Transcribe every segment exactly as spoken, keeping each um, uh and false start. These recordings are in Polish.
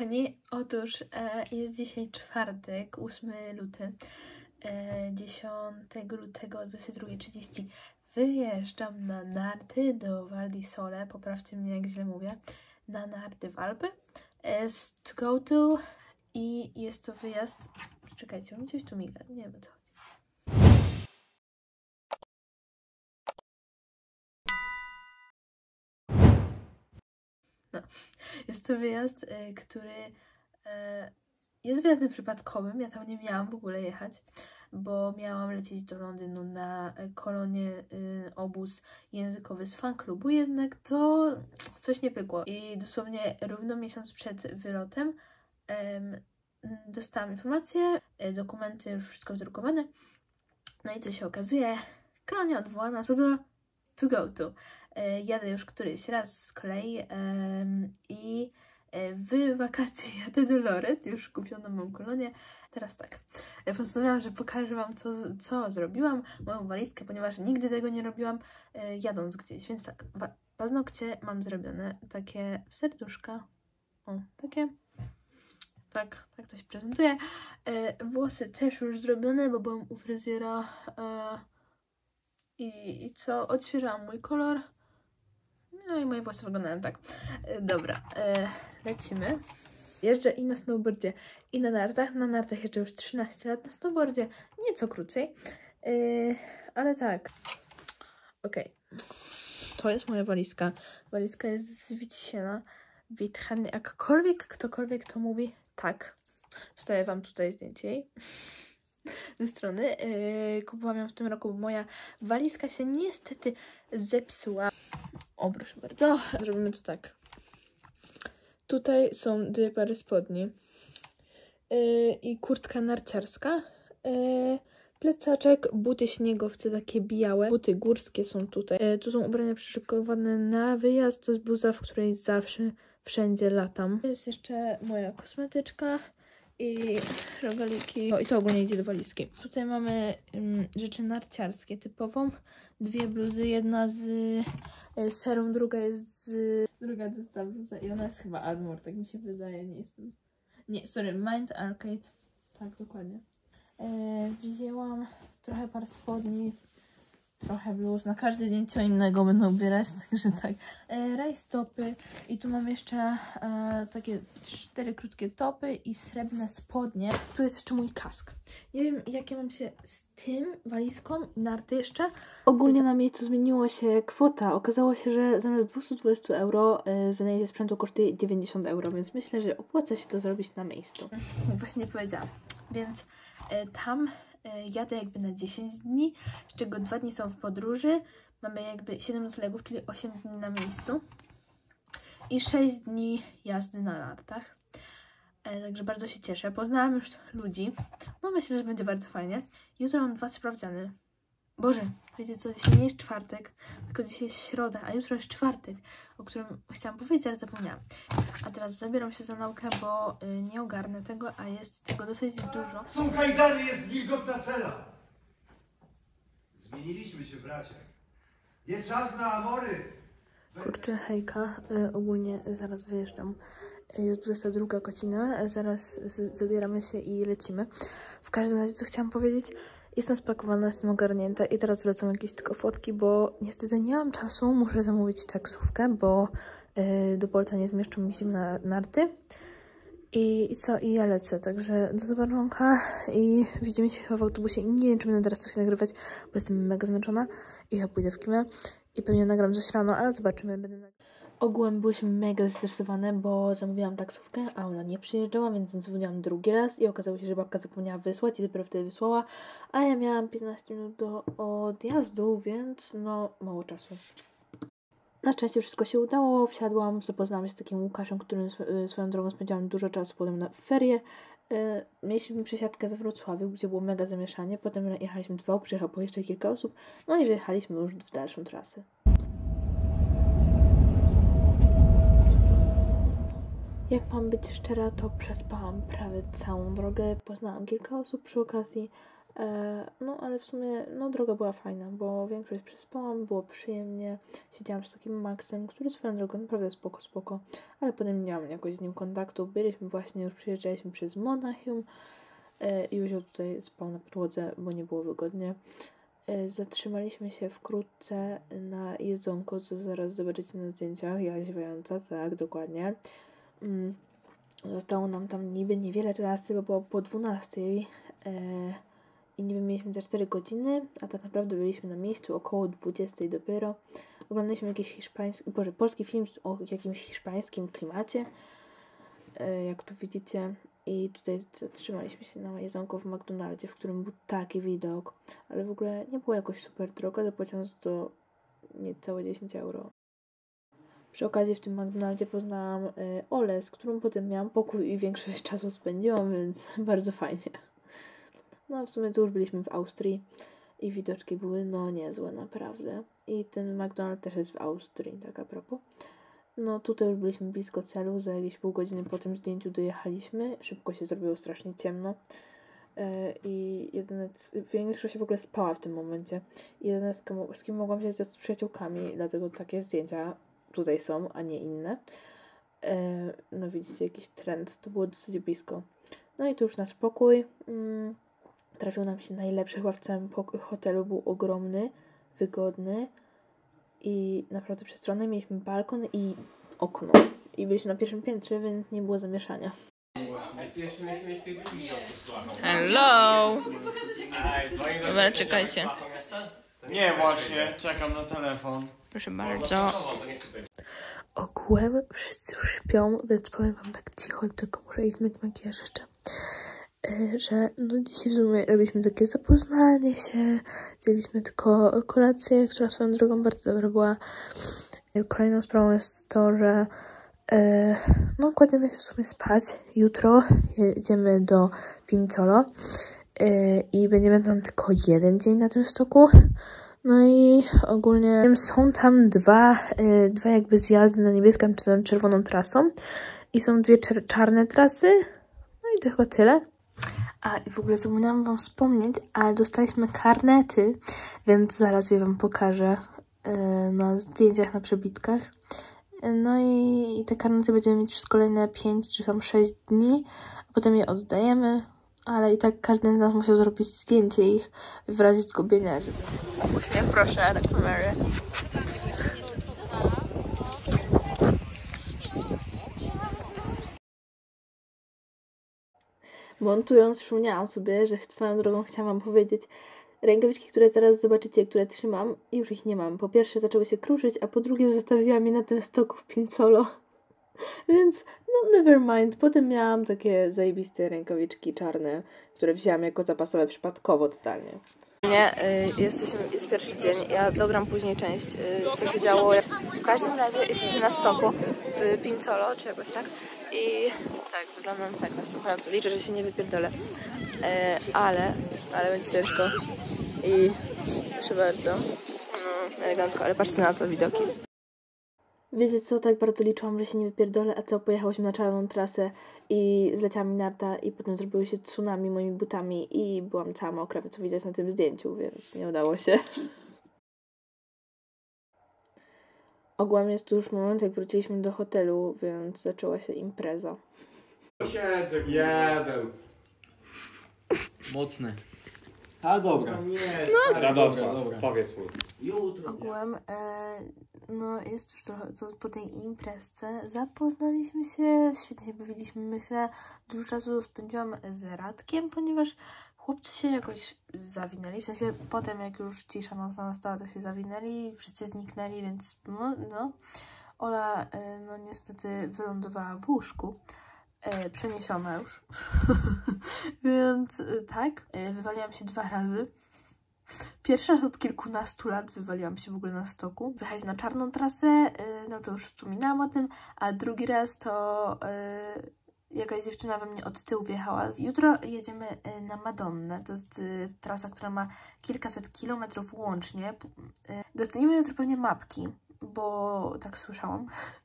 kochani, otóż e, jest dzisiaj czwartek, ósmy luty, e, dziesiątego lutego o dwudziestej drugiej trzydzieści wyjeżdżam na narty do Val di Sole, poprawcie mnie jak źle mówię, na narty w Alpy, z to go to i jest to wyjazd, czekajcie, mi coś tu miga, nie wiem o co chodzi. No. Jest to wyjazd, y, który y, jest wyjazdem przypadkowym. Ja tam nie miałam w ogóle jechać, bo miałam lecieć do Londynu na kolonie, y, obóz językowy z fanklubu, jednak to coś nie pykło. I dosłownie równo miesiąc przed wylotem y, dostałam informację, y, dokumenty już wszystko wydrukowane. No i co się okazuje? Kolonia odwołana, co to to go to. Jadę już któryś raz z kolei um, i w wakacje jadę do Loret, już kupiono mam kolonię. Teraz tak, postanowiłam, że pokażę wam co, co zrobiłam, moją walizkę, ponieważ nigdy tego nie robiłam e, jadąc gdzieś, więc tak, paznokcie mam zrobione takie w serduszka, o, takie, tak, tak to się prezentuje. E, włosy też już zrobione, bo byłam u fryzjera e, i, i co, odświeżałam mój kolor. No i moje włosy wyglądają tak. E, dobra, e, lecimy. Jeżdżę i na snowboardzie, i na nartach. Na nartach jeżdżę już trzynaście lat, na snowboardzie nieco krócej. E, ale tak. Okej. Okay. To jest moja walizka. Walizka jest z Witsiena. Witchen, jakkolwiek, ktokolwiek to mówi, tak. Wstawię wam tutaj zdjęcie jej. Ze strony. Yy, kupowałam ją w tym roku, bo moja walizka się niestety zepsuła. O, proszę bardzo. Zrobimy to tak. Tutaj są dwie pary spodni yy, i kurtka narciarska. Yy, plecaczek, buty śniegowce takie białe. Buty górskie są tutaj. Yy, tu są ubrania przyszykowane na wyjazd. To jest bluza, w której zawsze, wszędzie latam. Jest jeszcze moja kosmetyczka i rogaliki. O, i to ogólnie idzie do walizki. Tutaj mamy um, rzeczy narciarskie typową. Dwie bluzy, jedna z y, serum, druga jest z... Druga to jest ta bluza i ona jest chyba Armor, tak mi się wydaje, nie jestem... Nie, sorry, Mind Arcade. Tak, dokładnie. E, wzięłam trochę par spodni, trochę bluz. Na każdy dzień co innego będę ubierać, także tak. E, rajstopy i tu mam jeszcze e, takie cztery krótkie topy i srebrne spodnie. Tu jest jeszcze mój kask. Nie wiem, jakie mam się z tym walizką, narty jeszcze. Ogólnie na miejscu zmieniła się kwota. Okazało się, że zamiast dwieście dwadzieścia euro e, wynajęcie sprzętu kosztuje dziewięćdziesiąt euro, więc myślę, że opłaca się to zrobić na miejscu. Właśnie nie powiedziałam. Więc e, tam jadę jakby na dziesięć dni, z czego dwa dni są w podróży. Mamy jakby siedem noclegów, czyli osiem dni na miejscu i sześć dni jazdy na nartach. E, także bardzo się cieszę. Poznałam już ludzi. No myślę, że będzie bardzo fajnie. Jutro mam dwa sprawdziany. Boże, wiecie co, dzisiaj nie jest czwartek, tylko dzisiaj jest środa, a jutro jest czwartek, o którym chciałam powiedzieć, ale zapomniałam. A teraz zabieram się za naukę, bo y, nie ogarnę tego, a jest tego dosyć dużo. Są kajdany, jest wilgotna cela. Zmieniliśmy się, bracie. Nie czas na amory. Kurczę, hejka, y, ogólnie zaraz wyjeżdżam. Y, jest dwudziesta druga godzina, zaraz z, zabieramy się i lecimy. W każdym razie, co chciałam powiedzieć, jestem spakowana, jestem ogarnięta i teraz wlecą jakieś tylko fotki, bo niestety nie mam czasu, muszę zamówić taksówkę, bo yy, do Polca nie zmieszczą mi się na narty. I, I co? I ja lecę, także do zobaczonka i widzimy się chyba w autobusie. Nie wiem, czy będę teraz coś nagrywać, bo jestem mega zmęczona i ja pójdę w kimę i pewnie nagram coś rano, ale zobaczymy, będę nagrywać. Ogółem byłyśmy mega zestresowane, bo zamówiłam taksówkę, a ona nie przyjeżdżała, więc dzwoniłam drugi raz i okazało się, że babka zapomniała wysłać i dopiero wtedy wysłała, a ja miałam piętnaście minut do odjazdu, więc no mało czasu. Na szczęście wszystko się udało, wsiadłam, zapoznałam się z takim Łukaszem, którym swoją drogą spędziłam dużo czasu potem na ferie. Mieliśmy przesiadkę we Wrocławiu, gdzie było mega zamieszanie, potem jechaliśmy dwa, przyjechało jeszcze kilka osób, no i wyjechaliśmy już w dalszą trasę. Jak mam być szczera, to przespałam prawie całą drogę. Poznałam kilka osób przy okazji, No, ale w sumie, no, droga była fajna, bo większość przespałam, było przyjemnie. Siedziałam z takim Maxem, który swoją drogą naprawdę spoko, spoko, ale potem nie miałam jakoś z nim kontaktu. Byliśmy właśnie, już przyjeżdżaliśmy przez Monachium i Józio tutaj spał na podłodze, bo nie było wygodnie. Zatrzymaliśmy się wkrótce na jedzonko, co zaraz zobaczycie na zdjęciach. Ja ziewająca, tak, dokładnie. Zostało nam tam niby niewiele trasy, bo było po dwunastej. I niby mieliśmy te cztery godziny, a tak naprawdę byliśmy na miejscu około dwudziestej dopiero. Oglądaliśmy jakiś hiszpański, boże, polski film o jakimś hiszpańskim klimacie, jak tu widzicie. I tutaj zatrzymaliśmy się na jedzonko w McDonaldzie, w którym był taki widok, ale w ogóle nie było jakoś super drogo, zapłaciłam za to niecałe dziesięć euro. Przy okazji w tym McDonaldzie poznałam Olę, z którą potem miałam pokój i większość czasu spędziłam, więc bardzo fajnie. No w sumie tu już byliśmy w Austrii i widoczki były no niezłe naprawdę. I ten McDonald's też jest w Austrii, tak a propos. No tutaj już byliśmy blisko celu, za jakieś pół godziny po tym zdjęciu dojechaliśmy. Szybko się zrobiło strasznie ciemno. Yy, I jedyne, większość się w ogóle spała w tym momencie. Jedyne z kim, z kim mogłam się z przyjaciółkami, dlatego takie zdjęcia tutaj są, a nie inne. Yy, no widzicie, jakiś trend, to było dosyć blisko. No i tu już nasz pokój. Yy. Trafił nam się najlepszy chyba w całym hotelu, był ogromny, wygodny i naprawdę przestronny. Mieliśmy balkon i okno. I byliśmy na pierwszym piętrze, więc nie było zamieszania. Hello! Dobra, czekajcie. Nie, właśnie, czekam na telefon. Proszę bardzo. Ogółem wszyscy już śpią, więc powiem wam tak cicho, tylko muszę iść zmyć makijaż jeszcze. Że no dzisiaj w sumie robiliśmy takie zapoznanie się, zjedliśmy tylko kolację, która swoją drogą bardzo dobra była. Kolejną sprawą jest to, że e, no kładziemy się w sumie spać. Jutro jedziemy do Pinzolo e, i będziemy tam tylko jeden dzień na tym stoku. No i ogólnie są tam dwa, e, dwa jakby zjazdy na niebieską czy czerwoną trasą i są dwie czer czarne trasy. No i to chyba tyle. A i w ogóle zapomniałam wam wspomnieć, ale dostaliśmy karnety, więc zaraz je wam pokażę yy, na zdjęciach, na przebitkach. No i, i te karnety będziemy mieć przez kolejne pięć czy tam sześć dni, a potem je oddajemy, ale i tak każdy z nas musiał zrobić zdjęcie ich w razie zgubienia. Żeby... Uśmiech proszę na kamerę. Montując, przypomniałam sobie, że swoją drogą chciałam wam powiedzieć, rękawiczki, które zaraz zobaczycie, które trzymam, już ich nie mam. Po pierwsze zaczęły się kruszyć, a po drugie zostawiłam je na tym stoku w Pinzolo. Więc no never mind. Potem miałam takie zajebiste rękawiczki czarne, które wzięłam jako zapasowe przypadkowo totalnie. Nie, y, jesteśmy, jest pierwszy dzień, ja dogram później część, y, co się działo. W każdym razie jesteśmy na stoku w Pinzolo, czy jakoś tak. I tak, wyglądam tak na słuchająco. Liczę, że się nie wypierdolę. E, ale, ale będzie ciężko. I proszę bardzo. No, elegancko, ale patrzcie na to widoki. Wiecie co, tak bardzo liczyłam, że się nie wypierdolę, a co, pojechałyśmy na czarną trasę i zleciała mi narta i potem zrobiły się tsunami moimi butami i byłam cała mokra, co widać na tym zdjęciu, więc nie udało się. Ogólnie jest tu już moment, jak wróciliśmy do hotelu, więc zaczęła się impreza. Siedzę, jeden. Mocne. A dobra. Nie, No. Radosław, Dobra, dobra. powiedz mi. Jutro. Ogółem, e, no jest już trochę, to po tej imprezce zapoznaliśmy się, świetnie się bawiliśmy, myślę, dużo czasu spędziłam z Radkiem, ponieważ chłopcy się jakoś zawinęli, w sensie potem jak już cisza nocna nastała, to się zawinęli, wszyscy zniknęli, więc no, no. Ola e, no niestety wylądowała w łóżku. E, przeniesiona już. Więc e, tak, e, wywaliłam się dwa razy. Pierwszy raz od kilkunastu lat wywaliłam się w ogóle na stoku. Wyjechać na czarną trasę, e, no to już wspominałam o tym, a drugi raz to e, jakaś dziewczyna we mnie od tyłu wjechała. Jutro jedziemy e, na Madonnę, to jest e, trasa, która ma kilkaset kilometrów łącznie. E, docenimy jutro pewnie mapki, bo tak słyszałam.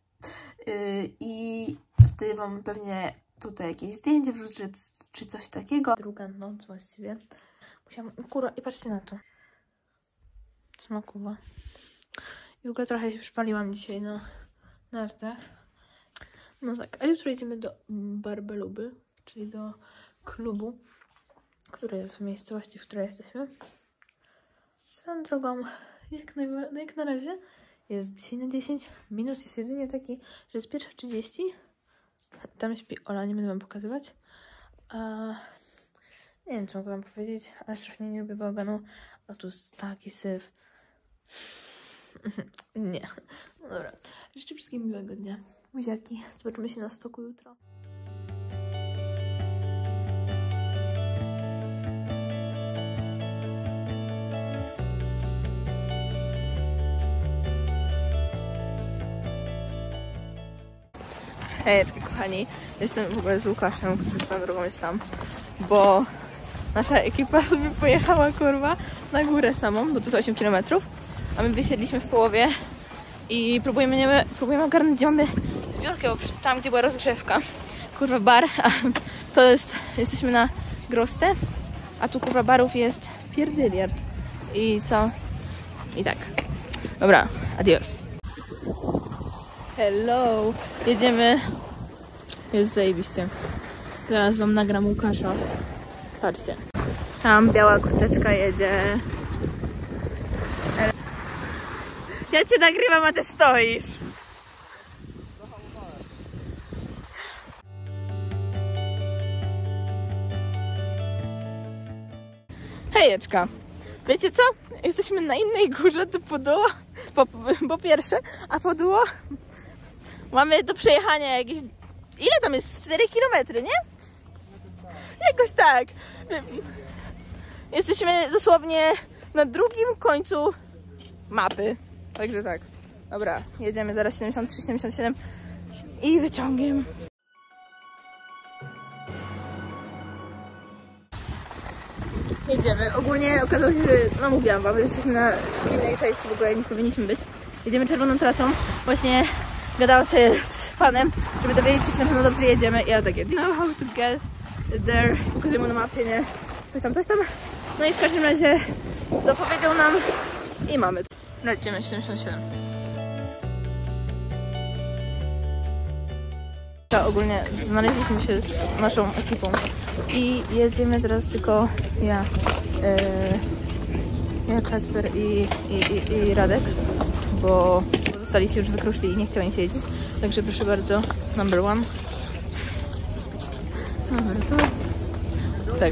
I wtedy wam pewnie tutaj jakieś zdjęcie wrzucę, czy coś takiego. Druga noc właściwie. Musiałam, kurwa, i patrzcie na to. Smakuwa. I w ogóle trochę się przypaliłam dzisiaj na nartach. No tak, a jutro idziemy do Barbeluby, czyli do klubu, który jest w miejscowości, w której jesteśmy. Swoją drogą, jak na, jak na razie jest dziesięć na dziesięć, minus jest jedynie taki, że jest pierwsza trzydzieści. Tam śpi Ola, nie będę wam pokazywać. A nie wiem, co mogę wam powiedzieć, ale strasznie nie lubię bałaganu. A tu jest taki syf. Nie. No dobra. Życzę wszystkim miłego dnia. Buziaki. Zobaczymy się na stoku jutro. Hej, kochani. Jestem w ogóle z Łukaszem, który swoją drogą jest tam, bo nasza ekipa sobie pojechała, kurwa, na górę samą, bo to jest osiem kilometrów, a my wysiedliśmy w połowie i próbujemy, nie, próbujemy ogarnąć, gdzie mamy zbiórkę, bo tam, gdzie była rozgrzewka, kurwa, bar, a to jest, jesteśmy na Groste, a tu, kurwa, barów jest pierdyliard. I co? I tak. Dobra, adios. Hello! Jedziemy. Jest zajebiście. Zaraz wam nagram Łukasza. Patrzcie. Tam biała kurteczka jedzie. Ja cię nagrywam, a ty stoisz. Hejeczka. Wiecie co? Jesteśmy na innej górze, to Puduło, po, po pierwsze, a Puduło mamy do przejechania jakieś... Ile tam jest? cztery kilometry, nie? Jakoś tak. Jesteśmy dosłownie na drugim końcu mapy. Także tak. Dobra, jedziemy zaraz siedemdziesiąt trzy siedemdziesiąt siedem i wyciągiem. Jedziemy. Ogólnie okazało się, że, no mówiłam wam, że jesteśmy na innej części, w ogóle nie powinniśmy być. Jedziemy czerwoną trasą. Właśnie gadałam sobie z panem, żeby dowiedzieć się, czy na pewno dobrze jedziemy. I ja takie, know how to get there. Pokazuję mu na mapie, nie? Coś tam, coś tam. No i w każdym razie dopowiedział nam i mamy. Lecimy siedemdziesiąt siedem. Ogólnie znaleźliśmy się z naszą ekipą i jedziemy teraz tylko ja, yy, ja Kacper i, i, i, i Radek, bo zostali się już wykruszli i nie chciał im się jeździć. Także proszę bardzo, number one. Number two. Tak.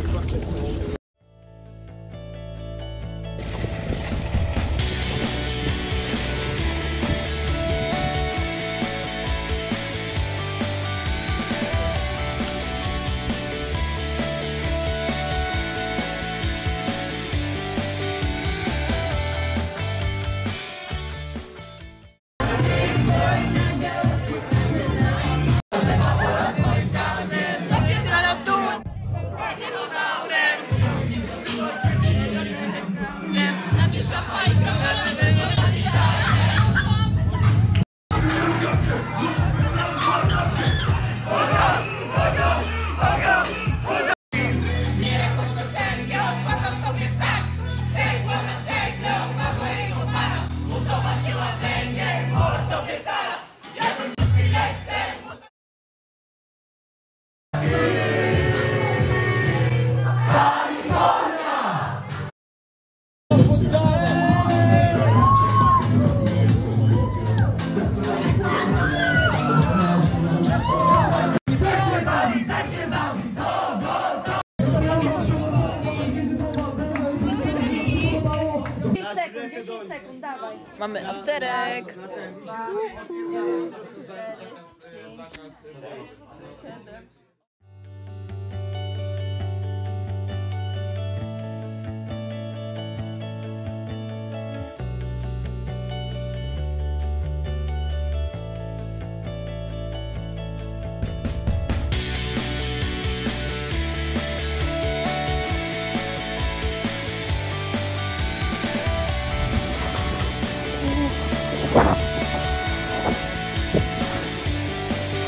Mamy afterek.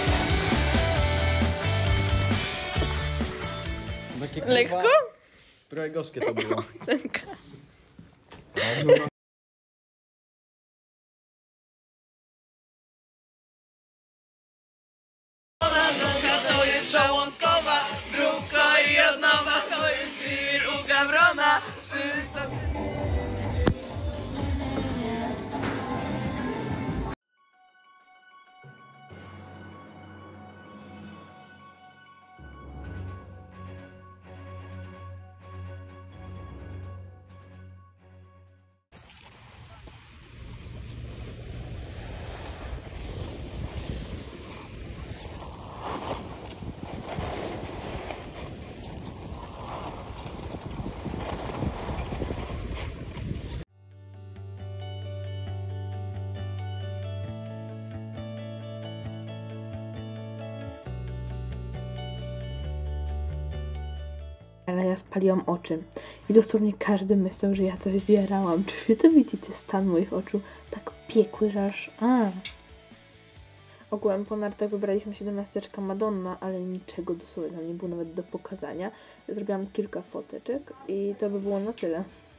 Lekko? Trochę gorzkie to było. Cenka. To jest żołądkowa, zdrówko i od nowa, to jest grill u Gawrona. Ale ja spaliłam oczy i dosłownie każdy myślał, że ja coś zjarałam. Czy wy to widzicie? Stan moich oczu tak piekły, że aż... A. Ogółem po nartach wybraliśmy się do miasteczka Madonna, ale niczego dosłownie tam nie było nawet do pokazania. Zrobiłam kilka foteczek i to by było na tyle.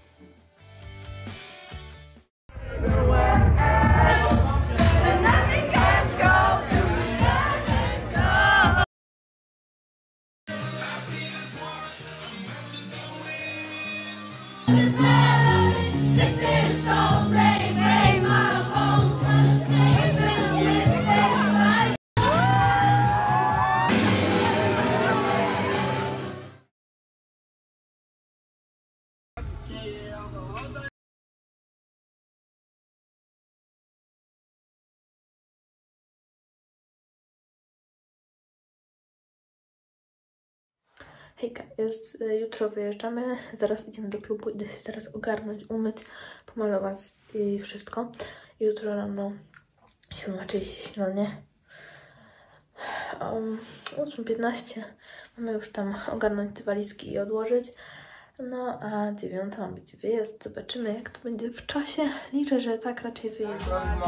Hejka, jest jutro, wyjeżdżamy, zaraz idziemy do klubu, idę się zaraz ogarnąć, umyć, pomalować i wszystko. Jutro rano siódma trzydzieści śniadanie. Um, ósma piętnaście mamy już tam ogarnąć te walizki i odłożyć. No a dziewiąta ma być wyjazd, zobaczymy jak to będzie w czasie. Liczę, że tak raczej wyjeżdżam.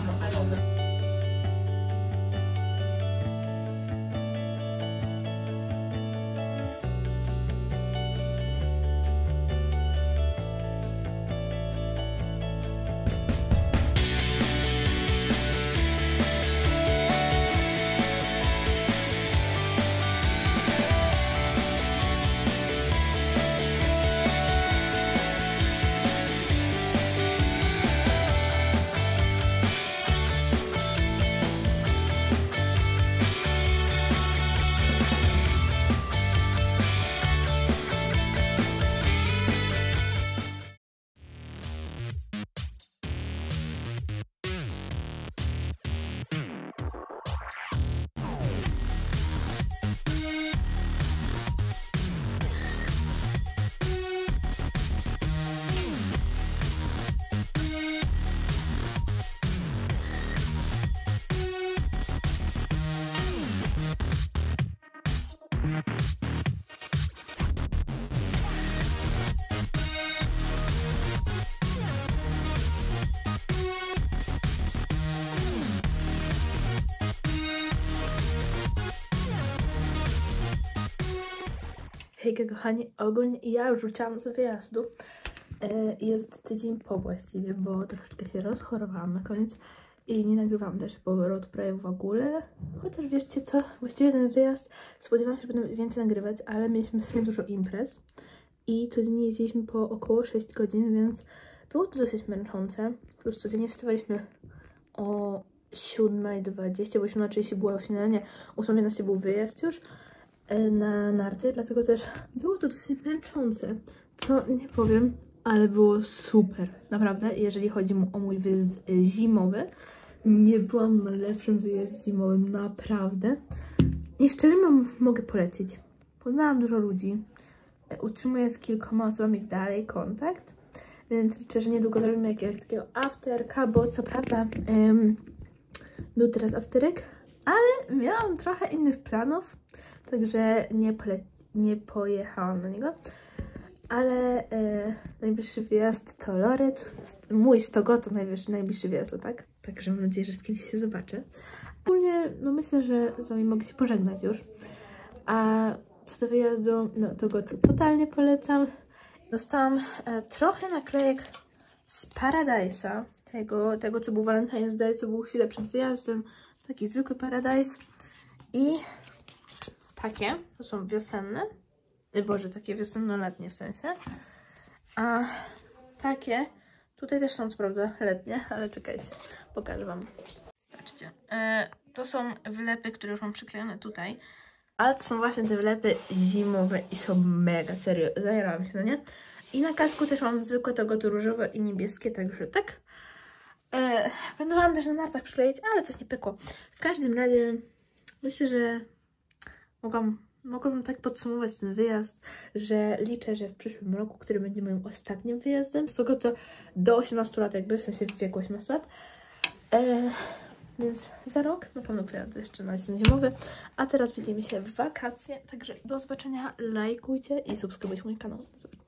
Hejka kochani, ogólnie ja już wróciłam z wyjazdu. Jest tydzień po właściwie, bo troszeczkę się rozchorowałam na koniec i nie nagrywałam też powrotu prawie w ogóle. Chociaż wiecie co, właściwie ten wyjazd spodziewałam się, że będę więcej nagrywać, ale mieliśmy sobie dużo imprez i codziennie jeździliśmy po około sześć godzin, więc było to dosyć męczące. Plus codziennie wstawaliśmy o siódma dwadzieścia, bo siódma trzydzieści było śniadanie, ósma piętnaście był wyjazd już na narty, dlatego też było to dosyć męczące, co nie powiem, ale było super, naprawdę, jeżeli chodzi o mój wyjazd zimowy. Nie byłam na lepszym wyjeździe zimowym, naprawdę. I szczerze mam, mogę polecić. Poznałam dużo ludzi, utrzymuję z kilkoma osobami dalej kontakt, więc liczę, że niedługo zrobimy jakiegoś takiego afterka, bo co prawda um, był teraz afterek, ale miałam trochę innych planów, także nie, nie pojechałam na niego. Ale e, najbliższy wyjazd to Loret. Mój Stogo to najbliższy, najbliższy wyjazd, tak? Także mam nadzieję, że z kimś się zobaczę. Ogólnie, no myślę, że z wami mogę się pożegnać już. A co do wyjazdu, no to go to totalnie polecam. Dostałam e, trochę naklejek z Paradise'a, tego, tego co był Valentine's Day, co był chwilę przed wyjazdem, taki zwykły Paradise. I takie, to są wiosenne, boże, takie wiosenno-letnie w sensie. A takie, tutaj też są co prawda letnie, ale czekajcie, pokażę wam. Patrzcie, e, to są wlepy, które już mam przyklejone tutaj, ale to są właśnie te wlepy zimowe i są mega, serio, zajarałam się, no nie? I na kasku też mam zwykłe tego tu różowe i niebieskie, także tak. E, Planowałam też na nartach przykleić, ale coś nie pykło. W każdym razie myślę, że mogłam, mogłabym tak podsumować ten wyjazd, że liczę, że w przyszłym roku, który będzie moim ostatnim wyjazdem, z tego to do osiemnastu lat jakby, w sensie w wieku osiemnastu lat. E, więc za rok na pewno pojadę jeszcze na sezon zimowy. A teraz widzimy się w wakacje, także do zobaczenia, lajkujcie i subskrybujcie mój kanał. Do zobaczenia.